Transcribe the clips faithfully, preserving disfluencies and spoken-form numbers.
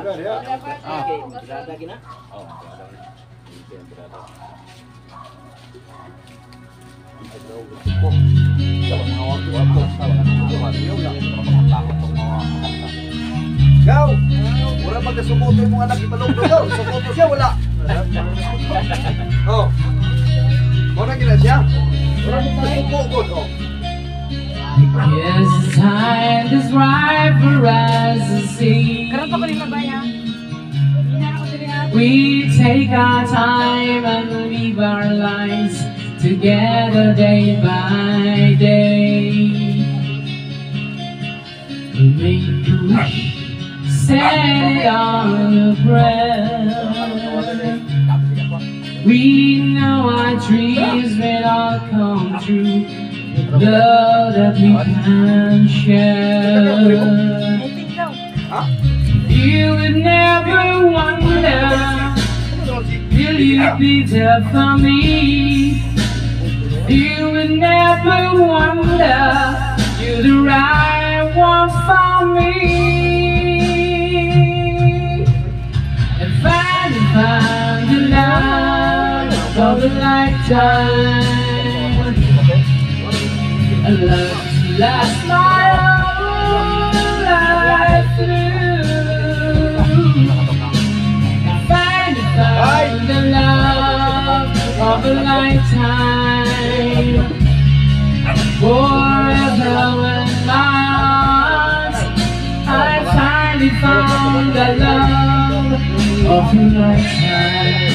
Okay, berada gina? Oh, berada. Gaw! Wala magkasumoto yung mga anak ibalong daw. Sumoto siya, wala. Oh. Wala gina siya. Wala mo magkasumoto. Oh. Yes, the time is right for us to see. We take our time and live our lives together day by day. We make a wish, set it on a prayer. We know our dreams will all come true. Love that we can share. You would never wonder, will you be there for me? You would never wonder, you're the right one for me. And finally found the love of a lifetime. A love to last my whole life through. Finally found the love of a lifetime. Forever in my arms, I finally found the love of a lifetime.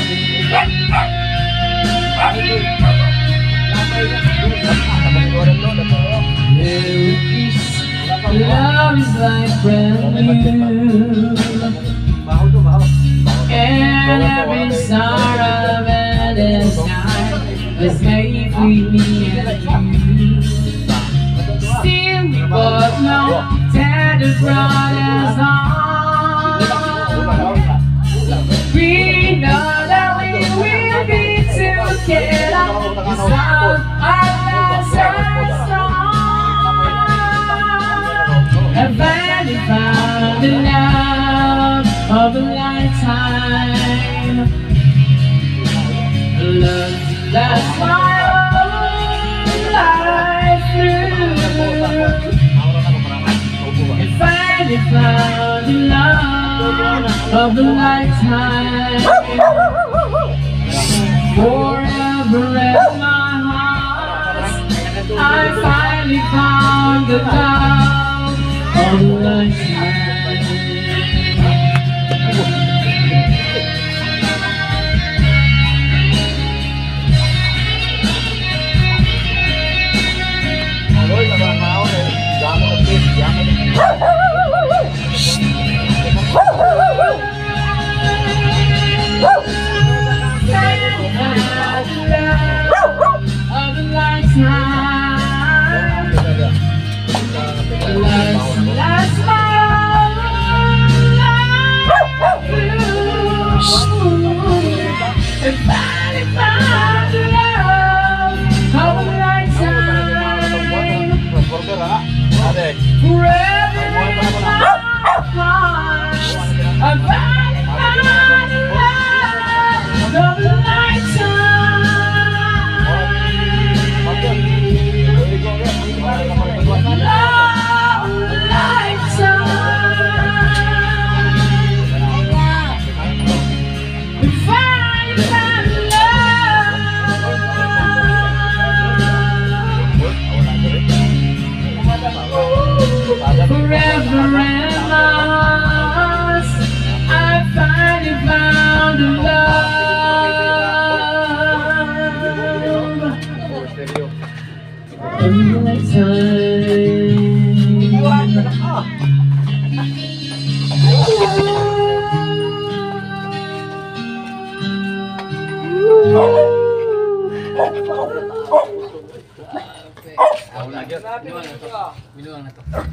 Love is like brand new, and every sorrow and this time is made with me and you. Still we both know that the brothers on. We know that we will be together. It's all our lives are strong. I've finally found the love of a lifetime. Love to last my whole life through. I finally found the love of a lifetime. Forever in my heart, I finally found the love of a lifetime. Last my life through, and finally found the love of a lifetime. Forever in my heart, I finally found the love of a lifetime. Forever in my heart, I finally found the love of a lifetime.